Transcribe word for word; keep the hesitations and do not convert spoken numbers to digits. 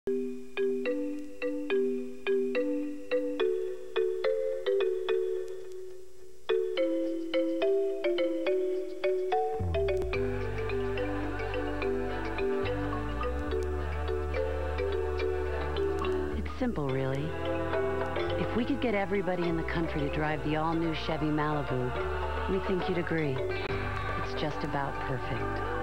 Simple, really. If we could get everybody in the country to drive the all-new Chevy Malibu, we think you'd agree. It's just about perfect.